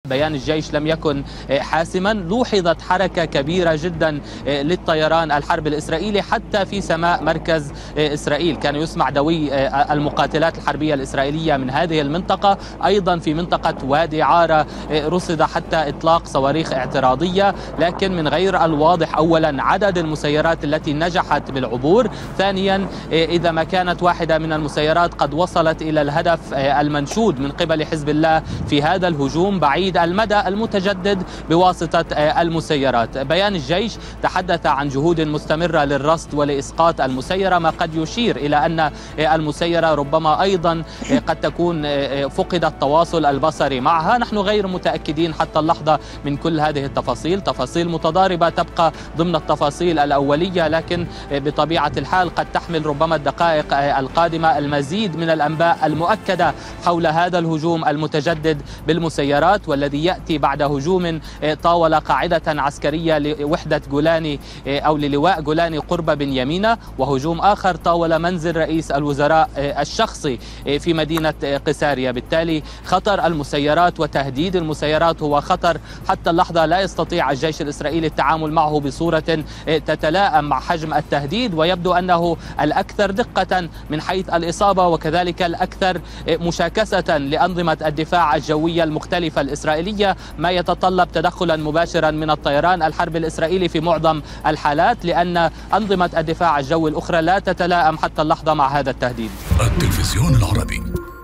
بيان الجيش لم يكن حاسما. لوحظت حركة كبيرة جدا للطيران الحرب الإسرائيلي حتى في سماء مركز إسرائيل، كان يسمع دوي المقاتلات الحربية الإسرائيلية من هذه المنطقة. أيضا في منطقة وادي عارة رصد حتى إطلاق صواريخ اعتراضية، لكن من غير الواضح أولا عدد المسيرات التي نجحت بالعبور، ثانيا إذا ما كانت واحدة من المسيرات قد وصلت إلى الهدف المنشود من قبل حزب الله في هذا الهجوم بعيد المدى المتجدد بواسطة المسيرات. بيان الجيش تحدث عن جهود مستمرة للرصد ولإسقاط المسيرة، ما قد يشير إلى أن المسيرة ربما أيضا قد تكون فقد التواصل البصري معها. نحن غير متأكدين حتى اللحظة من كل هذه التفاصيل، تفاصيل متضاربة تبقى ضمن التفاصيل الأولية، لكن بطبيعة الحال قد تحمل ربما الدقائق القادمة المزيد من الأنباء المؤكدة حول هذا الهجوم المتجدد بالمسيرات، والذي يأتي بعد هجوم طاول قاعدة عسكرية لوحدة جولاني أو للواء جولاني قرب بنيامينة، وهجوم آخر طاول منزل رئيس الوزراء الشخصي في مدينة قيساريا. بالتالي خطر المسيرات وتهديد المسيرات هو خطر حتى اللحظة لا يستطيع الجيش الإسرائيلي التعامل معه بصورة تتلائم مع حجم التهديد، ويبدو أنه الأكثر دقة من حيث الإصابة وكذلك الأكثر مشاكسة لأنظمة الدفاع الجوية المختلفة الإسرائيلية، ما يتطلب تدخلا مباشرا من الطيران الحرب الإسرائيلي في معظم الحالات، لأن أنظمة الدفاع الجوي الأخرى لا تتلائم حتى اللحظة مع هذا التهديد. التلفزيون العربي.